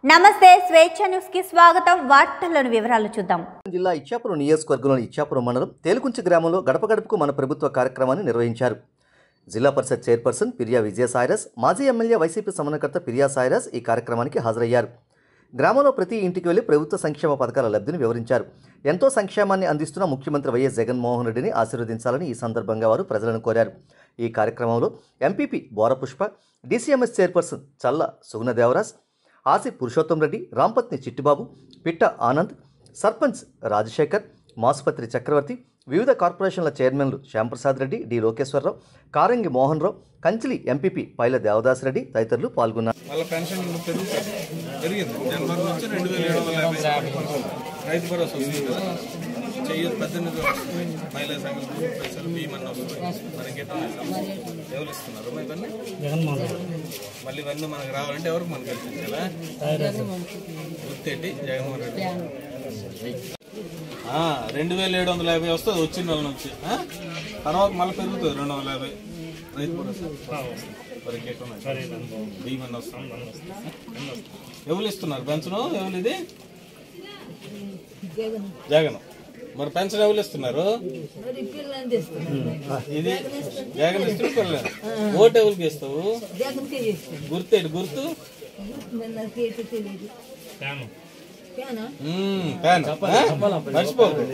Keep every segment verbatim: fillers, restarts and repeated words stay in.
నమస్తే స్వేచ్ఛ న్యూస్ కి స్వాగతం. వార్తల్లోని వివరాలు చూద్దాం. జిల్లా ఇచ్చాపురం నియోజకవర్గంలోని ఇచ్చాపురం మండలం తేలుకుంచి గ్రామంలో గడప గడపకు మన ప్రభుత్వ కార్యక్రమాన్ని నిర్వహించారు. జిల్లా పరిషత్ చైర్పర్సన్ పిరియా విజయసాయిరస్, మాజీ ఎమ్మెల్యే వైసీపీ సమన్వయకర్త పిరియా సాయిరస్ ఈ కార్యక్రమానికి హాజరయ్యారు. గ్రామంలో ప్రతి ఇంటికి వెళ్లి ప్రభుత్వ సంక్షేమ పథకాల లబ్ధిని వివరించారు. ఎంతో సంక్షేమాన్ని అందిస్తున్న ముఖ్యమంత్రి వైఎస్ జగన్మోహన్ రెడ్డిని ఆశీర్వదించాలని ఈ సందర్భంగా వారు ప్రజలను కోరారు. ఈ కార్యక్రమంలో ఎంపీపీ బోరపుష్ప, డీసీఎంఎస్ చైర్పర్సన్ చల్ల సుగుణదేవరాజ్, ఆసి పురుషోత్తం రెడ్డి, రాంపత్ని చిట్టిబాబు, పిట్ట ఆనంద్, సర్పంచ్ రాజశేఖర్, మాసుపత్రి చక్రవర్తి, వివిధ కార్పొరేషన్ల చైర్మన్లు శ్యాంప్రసాద్ రెడ్డి, డి లోకేశ్వరరావు, కారంగి మోహన్ రావు, కంచిలి ఎంపీపీ పైల దేవదాస్ రెడ్డి తదితరులు పాల్గొన్నారు. చెయ్యదు పద్దెనిమిది మహిళా సంఘం పైసలు భీమన్న వస్తుంది మనకి ఎవరు ఇస్తున్నారు ఇవన్నీ మళ్ళీ ఇవన్నీ మనకు రావాలంటే ఎవరికి మనకు కల్పించాలా గుర్తేంటి జగన్మోహన్ రెడ్డి రెండు వేల ఏడు వందల యాభై వస్తుంది వచ్చిన వాళ్ళ నుంచి తర్వాత మళ్ళీ పెరుగుతుంది రెండు వందల యాభై రైతు భరోసా భీమన్న వస్తుంది ఎవరు ఇస్తున్నారు పెన్షన్ ఎవరు ఇది జగన్ మరి పెన్షన్ ఎవరు ఇస్తున్నారు ఇది జగన్ ఇస్తున్న పిల్లలు ఓటు ఎవరికి ఇస్తావు గుర్తేడు గుర్తు మర్చిపోదు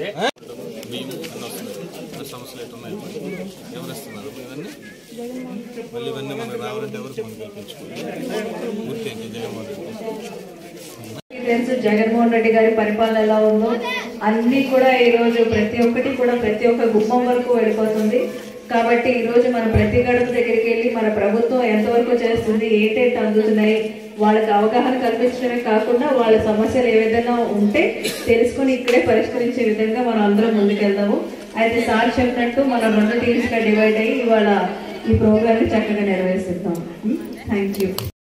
సమస్యలు ఎట్టున్నాయి ఎవరు ఇస్తున్నారు ఇవన్నీ మళ్ళీ ఇవన్నీ మనకు రావాలంటే ఎవరికి మనం కల్పించుకోవాలి గుర్తేంటి జగన్మోహన్ రెడ్డి తెలుసు జగన్మోహన్ రెడ్డి గారి పరిపాలన ఎలా ఉందో అన్ని కూడా ఈ రోజు ప్రతి ఒక్కటి కూడా ప్రతి ఒక్క గుమ్మం వరకు వెళ్ళిపోతుంది. కాబట్టి ఈ రోజు మన ప్రతి గడప దగ్గరికి వెళ్ళి మన ప్రభుత్వం ఎంతవరకు చేస్తుంది, ఏంటంటే అందుతున్నాయి వాళ్ళకి అవగాహన కల్పించడమే కాకుండా వాళ్ళ సమస్యలు ఏ విధంగా ఉంటే తెలుసుకుని ఇక్కడే పరిష్కరించే విధంగా మనం అందరం ముందుకెళ్దాము. అయితే సార్ చెప్పినట్టు మనం రెండు టీమ్స్ గా డివైడ్ అయ్యి ఇవాళ ఈ ప్రోగ్రామ్ ని చక్కగా నిర్వహిస్తాం. Thank you.